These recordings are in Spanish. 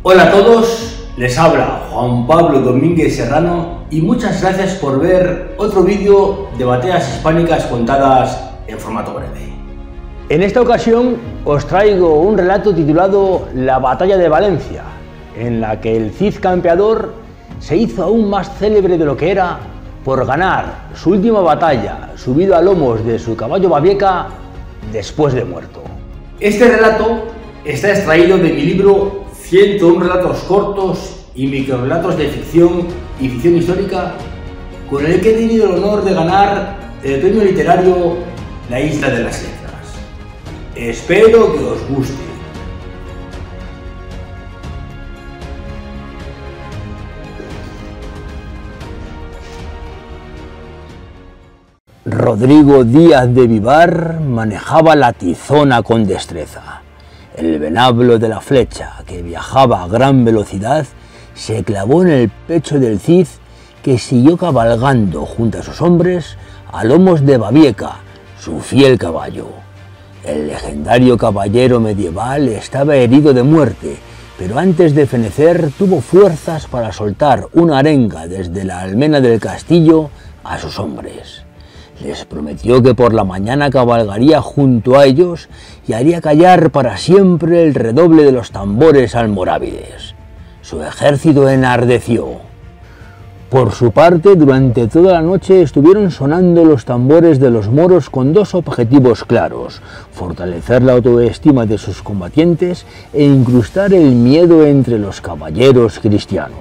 Hola a todos, les habla Juan Pablo Domínguez Serrano y muchas gracias por ver otro vídeo de batallas hispánicas contadas en formato breve. En esta ocasión os traigo un relato titulado La Batalla de Valencia, en la que el Cid campeador se hizo aún más célebre de lo que era por ganar su última batalla subido a lomos de su caballo Babieca después de muerto. Este relato está extraído de mi libro 101 relatos cortos y microrelatos de ficción y ficción histórica, con el que he tenido el honor de ganar el premio literario La Isla de las Letras. Espero que os guste. Rodrigo Díaz de Vivar manejaba la tizona con destreza. El venablo de la flecha, que viajaba a gran velocidad, se clavó en el pecho del Cid, que siguió cabalgando junto a sus hombres a lomos de Babieca, su fiel caballo. El legendario caballero medieval estaba herido de muerte, pero antes de fenecer tuvo fuerzas para soltar una arenga desde la almena del castillo a sus hombres. Les prometió que por la mañana cabalgaría junto a ellos y haría callar para siempre el redoble de los tambores almorávides. Su ejército enardeció. Por su parte, durante toda la noche estuvieron sonando los tambores de los moros con dos objetivos claros: fortalecer la autoestima de sus combatientes e incrustar el miedo entre los caballeros cristianos.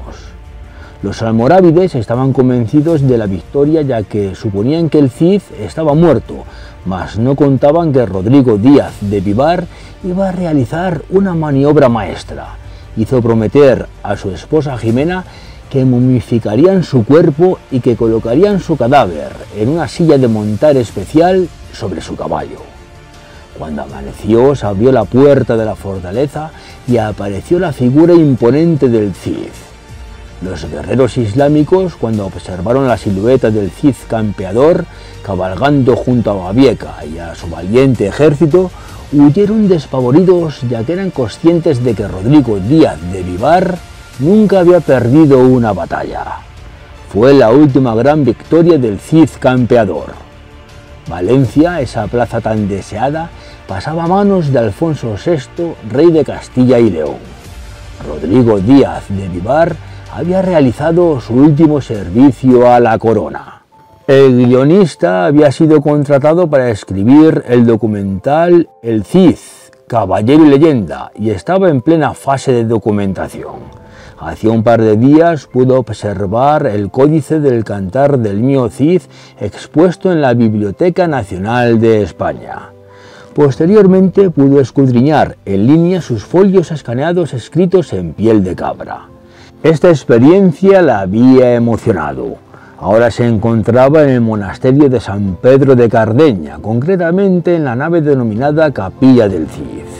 Los almorávides estaban convencidos de la victoria, ya que suponían que el Cid estaba muerto, mas no contaban que Rodrigo Díaz de Vivar iba a realizar una maniobra maestra. Hizo prometer a su esposa Jimena que momificarían su cuerpo y que colocarían su cadáver en una silla de montar especial sobre su caballo. Cuando amaneció, se abrió la puerta de la fortaleza y apareció la figura imponente del Cid. Los guerreros islámicos, cuando observaron la silueta del Cid campeador cabalgando junto a Babieca y a su valiente ejército, huyeron despavoridos, ya que eran conscientes de que Rodrigo Díaz de Vivar nunca había perdido una batalla. Fue la última gran victoria del Cid campeador. Valencia, esa plaza tan deseada, pasaba a manos de Alfonso VI, rey de Castilla y León. Rodrigo Díaz de Vivar había realizado su último servicio a la corona. El guionista había sido contratado para escribir el documental El Cid, Caballero y Leyenda, y estaba en plena fase de documentación. Hacía un par de días pudo observar el códice del Cantar del Niño Cid expuesto en la Biblioteca Nacional de España. Posteriormente pudo escudriñar en línea sus folios escaneados escritos en piel de cabra. Esta experiencia la había emocionado. Ahora se encontraba en el monasterio de San Pedro de Cardeña, concretamente en la nave denominada Capilla del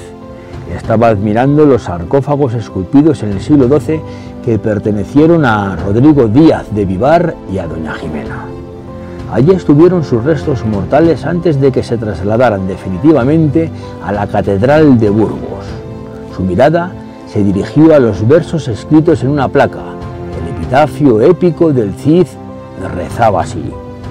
Cid. Estaba admirando los sarcófagos esculpidos en el siglo XII que pertenecieron a Rodrigo Díaz de Vivar y a doña Jimena. Allí estuvieron sus restos mortales antes de que se trasladaran definitivamente a la Catedral de Burgos. Su mirada se dirigió a los versos escritos en una placa. El epitafio épico del Cid rezaba así: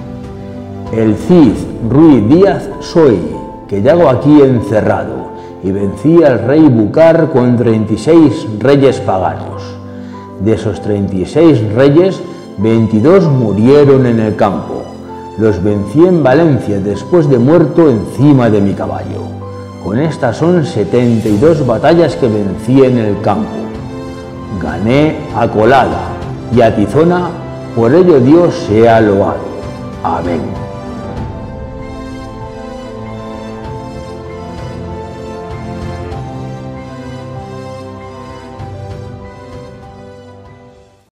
El Cid Ruiz Díaz soy, que yago aquí encerrado, y vencí al rey Bucar con 36 reyes paganos. De esos 36 reyes, 22 murieron en el campo. Los vencí en Valencia después de muerto encima de mi caballo. Con estas son 72 batallas que vencí en el campo. Gané a Colada y a Tizona, por ello Dios sea loado. Amén.